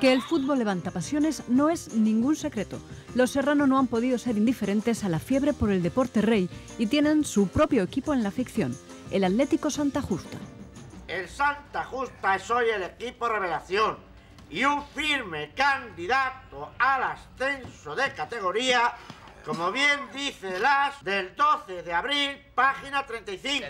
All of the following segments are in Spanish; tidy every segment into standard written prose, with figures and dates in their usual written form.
Que el fútbol levanta pasiones no es ningún secreto. Los Serrano no han podido ser indiferentes a la fiebre por el deporte rey y tienen su propio equipo en la ficción, el Atlético Santa Justa. El Santa Justa es hoy el equipo revelación y un firme candidato al ascenso de categoría, como bien dice el AS del 12 de abril, página 35.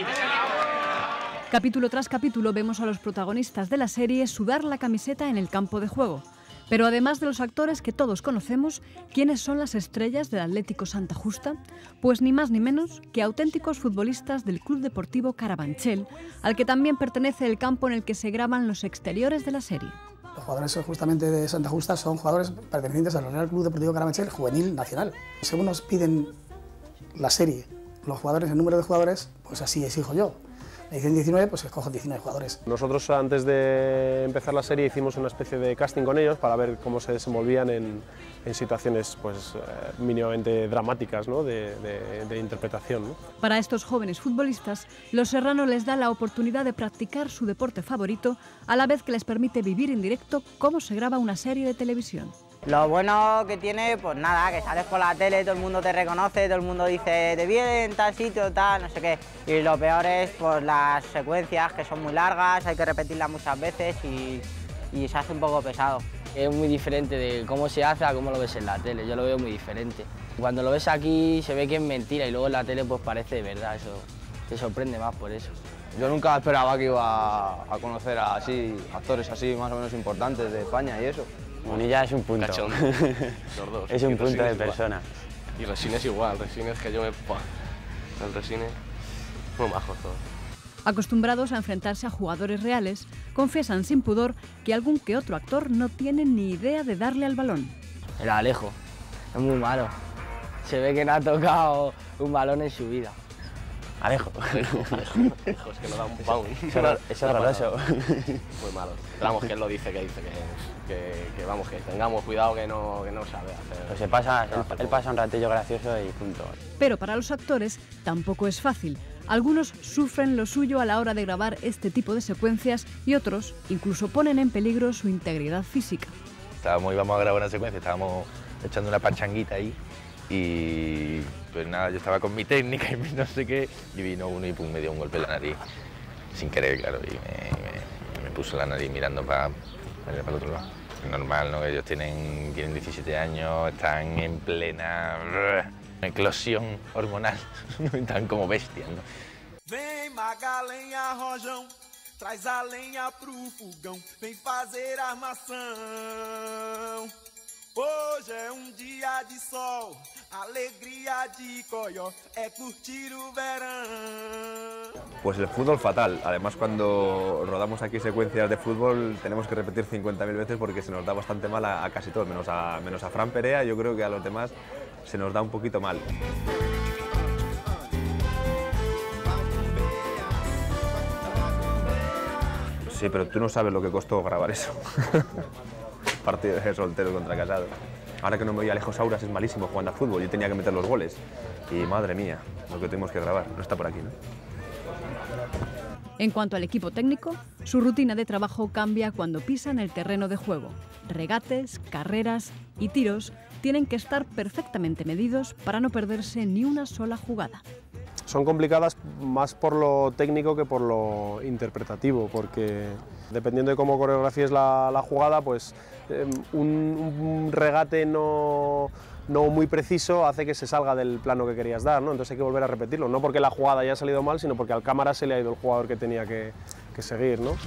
Capítulo tras capítulo vemos a los protagonistas de la serie sudar la camiseta en el campo de juego. Pero además de los actores que todos conocemos, ¿quiénes son las estrellas del Atlético Santa Justa? Pues ni más ni menos que auténticos futbolistas del Club Deportivo Carabanchel, al que también pertenece el campo en el que se graban los exteriores de la serie. Los jugadores justamente de Santa Justa son jugadores pertenecientes al Real Club Deportivo Carabanchel Juvenil Nacional. Según nos piden la serie, los jugadores, el número de jugadores, pues así exijo yo. Me dicen 19, pues escojo 19 jugadores. Nosotros antes de empezar la serie hicimos una especie de casting con ellos para ver cómo se desenvolvían en situaciones pues, mínimamente dramáticas, ¿no? de interpretación, ¿no? Para estos jóvenes futbolistas, Los Serrano les da la oportunidad de practicar su deporte favorito, a la vez que les permite vivir en directo cómo se graba una serie de televisión. Lo bueno que tiene, pues nada, que sales por la tele, todo el mundo te reconoce, todo el mundo dice de bien, tal sitio, tal, no sé qué. Y lo peor es pues, las secuencias, que son muy largas, hay que repetirlas muchas veces y se hace un poco pesado. Es muy diferente de cómo se hace a cómo lo ves en la tele, yo lo veo muy diferente. Cuando lo ves aquí se ve que es mentira y luego en la tele pues parece de verdad, eso te sorprende más por eso. Yo nunca esperaba que iba a conocer a actores así más o menos importantes de España y eso. Bonilla es un punto. Cachondo. Los dos. Es un punto de persona. Y Resines igual, Resines que yo me... El Resines, muy majos todos. Acostumbrados a enfrentarse a jugadores reales, confiesan sin pudor que algún que otro actor no tiene ni idea de darle al balón. El Alejo, es muy malo. Se ve que no ha tocado un balón en su vida. Alejo. Alejo, es que no da un pound. Es horroroso. Muy malo. Pero vamos, que él lo dice, que vamos, que tengamos cuidado que no sabe hacer. Pues él pasa un ratillo gracioso y punto. Pero para los actores tampoco es fácil. Algunos sufren lo suyo a la hora de grabar este tipo de secuencias y otros incluso ponen en peligro su integridad física. Íbamos a grabar una secuencia, estábamos echando una pachanguita ahí y pues nada, yo estaba con mi técnica y no sé qué y vino uno y pum, me dio un golpe en la nariz, sin querer, claro, y me puso la nariz mirando para el otro lado. Normal, ¿no? Ellos tienen 17 años, están en plena eclosión hormonal, están como bestias, ¿no? Vem Magalenha Rojão, traz a lenha pro fogão, vem fazer armação. Hoje é dia de sol, alegría de coyo, é curtir o verão. Pues el fútbol fatal. Además, cuando rodamos aquí secuencias de fútbol tenemos que repetir 50.000 veces porque se nos da bastante mal a casi todos, menos a Fran Perea. Yo creo que a los demás se nos da un poquito mal. Sí, pero tú no sabes lo que costó grabar eso. Partido de soltero contra casado. Ahora que no me voy a Alejo Sauras es malísimo jugando a fútbol. Yo tenía que meter los goles. Y madre mía, lo que tuvimos que grabar. No está por aquí, ¿no? En cuanto al equipo técnico, su rutina de trabajo cambia cuando pisan el terreno de juego. Regates, carreras y tiros tienen que estar perfectamente medidos para no perderse ni una sola jugada. Son complicadas más por lo técnico que por lo interpretativo, porque dependiendo de cómo coreografíes la jugada, pues un regate no muy preciso hace que se salga del plano que querías dar, ¿no? Entonces hay que volver a repetirlo, no porque la jugada haya salido mal, sino porque al cámara se le ha ido el jugador que tenía que seguir, ¿no?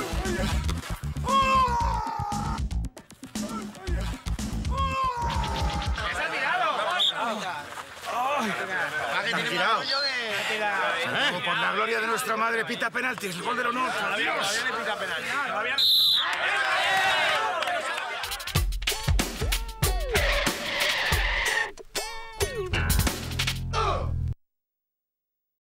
Por la gloria de nuestra madre, pita penaltis, el gol del honor. Adiós.